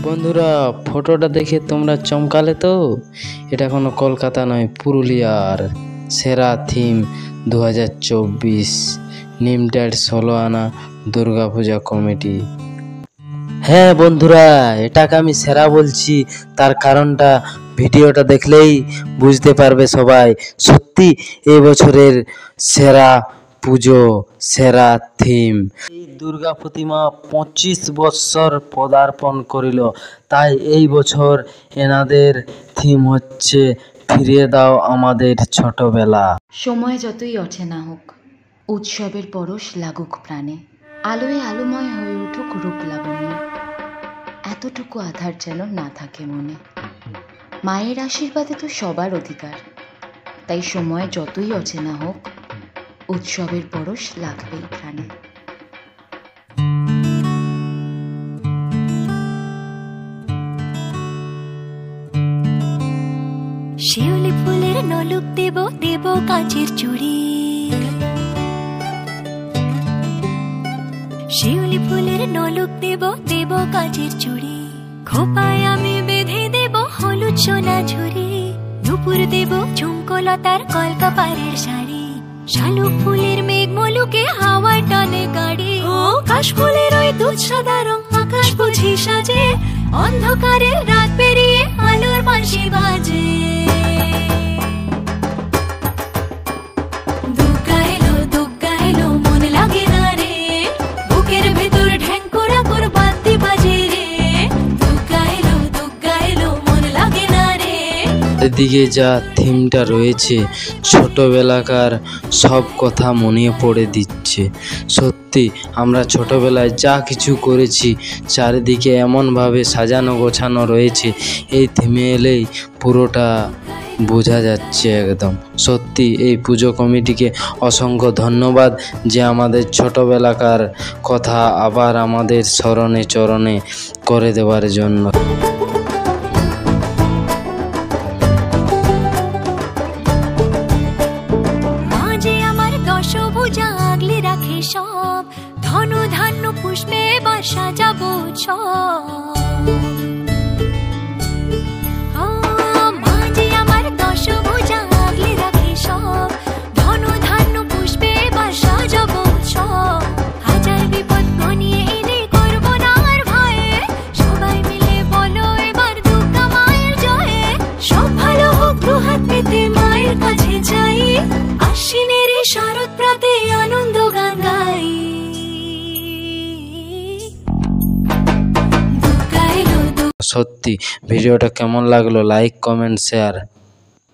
বন্ধুরা, ফটোটা দেখে তোমরা চমকালে তো? এটা কোনো কলকাতা নয়, পুরুলিয়ার সেরা থিম 2024 লিমিটেড 16 আনা দুর্গাপূজা কমিটি। হ্যাঁ বন্ধুরা, এটাকে আমি সেরা বলছি, তার কারণটা ভিডিওটা দেখলেই বুঝতে পারবে সবাই। সত্যি এই বছরের সেরা পুজো, সেরা থিম। এই দুর্গা প্রতিমা 25 বৎসর পদার্পণ করিল, তাই এই বছর এনাদের থিম হচ্ছে ফিরিয়ে দাও আমাদের ছোটবেলা। সময় যতই অচেনা হোক, উৎসবের পরশ লাগুক প্রাণে, আলোয় আলোময় হয়ে উঠুক রূপ লাবণ্য, এতটুকু আধার যেন না থাকে মনে। মায়ের আশীর্বাদে তো সবার অধিকার, তাই সময় যতই অচেনা হোক, উৎসবের পরশ লাগবেই প্রাণে। শিউলি ফুলের নলুক দেব দেব কাঁচের চুড়ি, শিউলি ফুলের নলুক দেব দেব কাঁচের চুড়ি, খোপায় আমি বেঁধে দেব হলুদ সোনা ঝুড়ি, নুপুর দেব ঝুমকোলতার কলকাপাড়ের শাড়ি, শালুক ফুলের মেঘ মলুকে হাওয়া টানে গাড়ি, ও কাশ ফুলের ওই দুধ সাদা রং আকাশ বুঝি সাজে, অন্ধকারের রাত পেরিয়ে আলোর বাঁশি বাজে। দুর্গা এলো দুর্গা এলো মন লাগে না রে, বুকের ভেতর ঢ্যাঙ্কুরা করে বাদ্যি বাজে রে, দুর্গা এলো মন লাগে না রে। এদিকে যা থিমটা রয়েছে, ছোটবেলাকার সব কথা মনে পড়ে দিচ্ছে। সত্যি আমরা ছোটবেলায় যা কিছু করেছি, চারিদিকে এমনভাবে সাজানো গোছানো রয়েছে, এই থিমে এলেই পুরোটা বোঝা যাচ্ছে একদম। সত্যি এই পুজো কমিটিকে অসংখ্য ধন্যবাদ, যে আমাদের ছোটবেলাকার কথা আবার আমাদের স্মরণে চরণে করে দেওয়ার জন্য। দশভুজা আগলে রাখে সব, ধনু ধান্য পুষ্পে এবার সাজাবো মাঝে আমার দশভুজা আগলে রাখে সব, ধনু ধান্য পুষ্পে এবার সাজাবো হাজার বিপদ ঘনিয়ে এনে করবো না আর ভয়ে, সবাই মিলে বলো এবার দুর্গা মায়ের জয়ে, সব ভালো হোক দুহাত পেতে মায়ের কাছে যাই, আশ্বিনের শরৎ প্রাতে আনন্দ গান গাই। সত্যি ভিডিওটা কেমন লাগলো, লাইক কমেন্ট শেয়ার।